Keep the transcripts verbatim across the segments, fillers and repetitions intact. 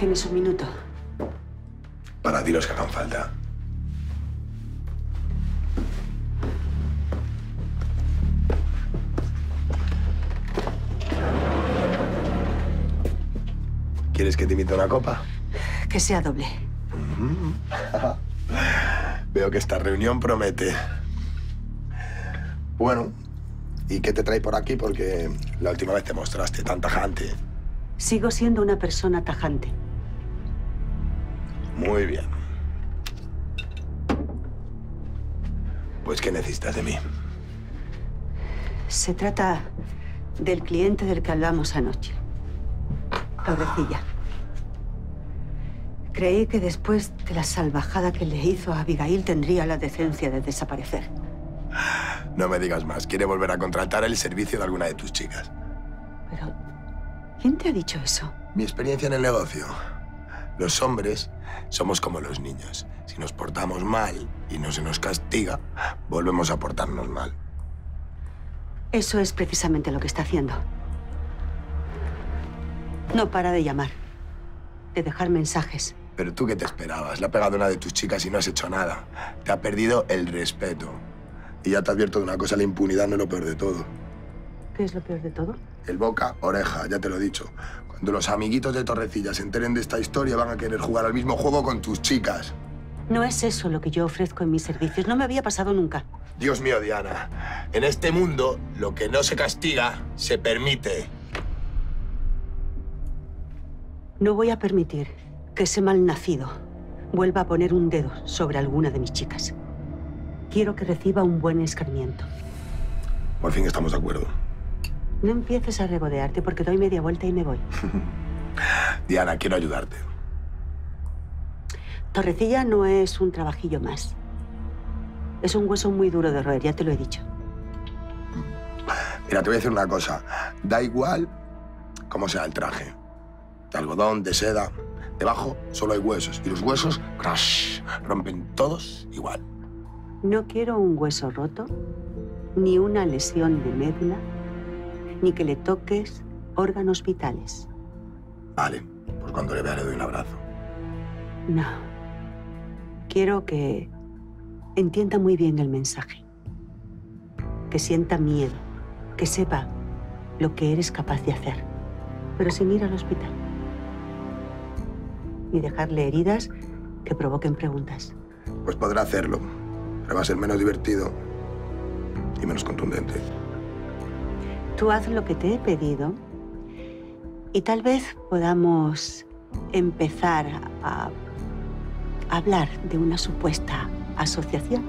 ¿Tienes un minuto? Para ti los que hagan falta. ¿Quieres que te invite a una copa? Que sea doble. Mm-hmm. Veo que esta reunión promete. Bueno, ¿y qué te trae por aquí? Porque la última vez te mostraste tan tajante. Sigo siendo una persona tajante. Muy bien. Pues, ¿qué necesitas de mí? Se trata del cliente del que hablamos anoche. Torrecilla. Creí que después de la salvajada que le hizo a Abigail tendría la decencia de desaparecer. No me digas más. Quiere volver a contratar el servicio de alguna de tus chicas. Pero, ¿quién te ha dicho eso? Mi experiencia en el negocio. Los hombres somos como los niños. Si nos portamos mal y no se nos castiga, volvemos a portarnos mal. Eso es precisamente lo que está haciendo. No para de llamar, de dejar mensajes. Pero tú, ¿qué te esperabas? Le ha pegado una de tus chicas y no has hecho nada. Te ha perdido el respeto. Y ya te advierto de una cosa, la impunidad no es lo peor de todo. ¿Qué es lo peor de todo? El boca, oreja, ya te lo he dicho. Cuando los amiguitos de Torrecilla se enteren de esta historia, van a querer jugar al mismo juego con tus chicas. No es eso lo que yo ofrezco en mis servicios. No me había pasado nunca. Dios mío, Diana. En este mundo, lo que no se castiga, se permite. No voy a permitir que ese malnacido vuelva a poner un dedo sobre alguna de mis chicas. Quiero que reciba un buen escarmiento. Por fin estamos de acuerdo. No empieces a regodearte porque doy media vuelta y me voy. Diana, quiero ayudarte. Torrecilla no es un trabajillo más. Es un hueso muy duro de roer, ya te lo he dicho. Mira, te voy a decir una cosa. Da igual cómo sea el traje. De algodón, de seda. Debajo solo hay huesos. Y los huesos, crash, rompen todos igual. No quiero un hueso roto, ni una lesión de médula, ni que le toques órganos vitales. Vale, pues cuando le vea le doy un abrazo. No. Quiero que entienda muy bien el mensaje. Que sienta miedo, que sepa lo que eres capaz de hacer, pero sin ir al hospital. Y dejarle heridas que provoquen preguntas. Pues podrá hacerlo, pero va a ser menos divertido y menos contundente. Tú haz lo que te he pedido y tal vez podamos empezar a hablar de una supuesta asociación.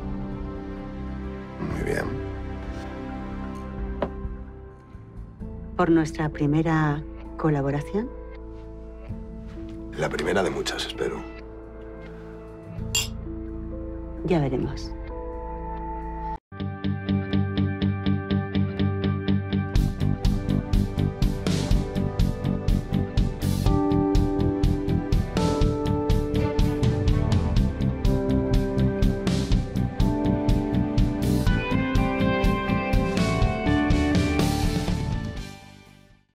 Muy bien. ¿Por nuestra primera colaboración? La primera de muchas, espero. Ya veremos.